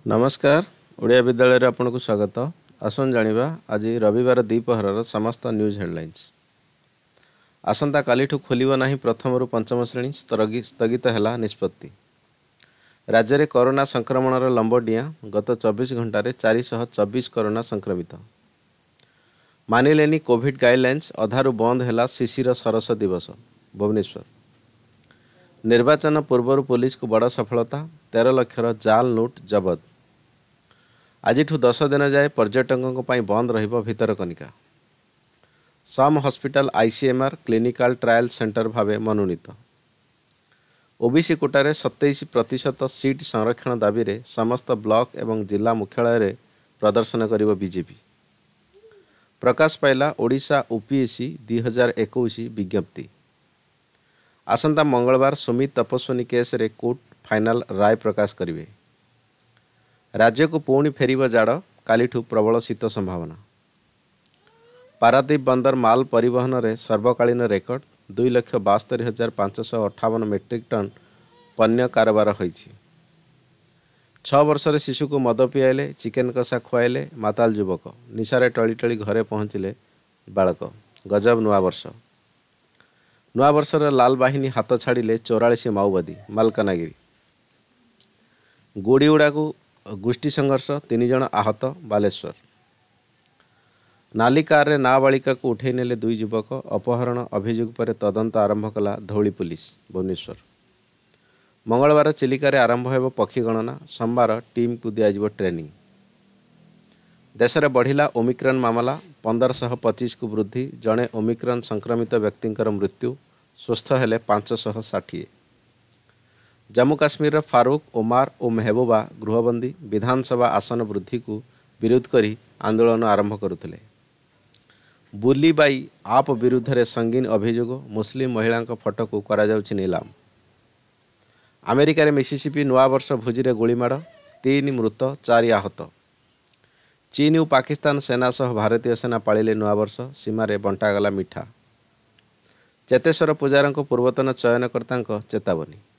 नमस्कार। ओडिया विद्यालय रे आपनको स्वागत। आसन जानिबा आज रविवार द्विपहर समस्त न्यूज हेडलाइंस। आसंता कालीठू खोलिबो नाही प्रथम रु पंचम श्रेणी स्थगित हैला निष्पत्ति। राज्य में कोरोना संक्रमणर लंबडिया गत 24 घंटे 424 कोरोना संक्रमित। मानिलेनी कोविड गाइडलाइंस अधारू बंद हैला शिशिर सरस दिवस भुवनेश्वर। निर्वाचन पूर्व पुलिस को बड़ सफलता 13 लक्षर जाल नोट जबत। आज 10 दिन जाए पर्यटकों बंद रहिबो Bhitarkanika. Some hospital ICMR clinical trial centre भावे मनोनीत। ओबीसी कोटारे 27% सीट संरक्षण दाबी रे समस्त ब्लॉक एवं जिला मुख्यालय रे प्रदर्शन करिबो बीजेपी। प्रकाश पाइला ओडिशा यूपीएससी 2021 विज्ञप्ति। आसंता मंगलवार सुमित तपस्विनी केस रे कोर्ट फाइनल राय प्रकाश करिवे। राज्य को पुणी फेरिबो जाड़ कालीठू प्रबल शीत संभावना। पारादीप बंदर माल परिवहन रे सर्वकालीन रेकर्ड 2,72,558 मेट्रिक टन पण्य कारोबार होईछि। 6 वर्षर शिशु को मद पियाइले चिकेन कषा खुआइले माताल युवक। निशारे टली टली घरे पहुँचिले बालक। गजब नुआ वर्षर लाल बाहिनी हाथ छाड़िले 44 माओवादी मालकानगिरी। गुड़ीउड़ा को गोष्ठी संघर्ष 3 जन आहत बालेश्वर। नाली कार रे नाबालिका को उठे नेले 2 युवक। अपहरण अभियोग पर तदंत आरंभ कला धौली पुलिस भुवनेश्वर। मंगलवार चिलिका आरंभ हो पक्षी गणना। सोमवार टीम को दिज्व ट्रेनिंग। देश में बढ़िला ओमिक्रन मामला 1525 को वृद्धि। जड़े ओमिक्रन संक्रमित व्यक्ति मृत्यु। स्वस्थ हेले 560। जम्मू काश्मीर फारूक ओमार और मेहबूबा गृहबंदी। विधानसभा आसन वृद्धि को विरोध करी आंदोलन आरंभ करुले। बुलीबाई आप विरुद्ध रे संगीन अभियोग। मुस्लिम महिला फोटो को करा जाउछि नीलाम। अमेरिका रे मिसिसिपी नवा वर्ष भोजी रे गोलीमाड़ 3 मृत 4 आहत। चीन और पाकिस्तान सेना सह भारतीय सेना पालिले नवा वर्ष। सीमारे बंटागला मिठा। चेतेश्वर पूजार पूर्वतन चयनकर्ता चेतावनी।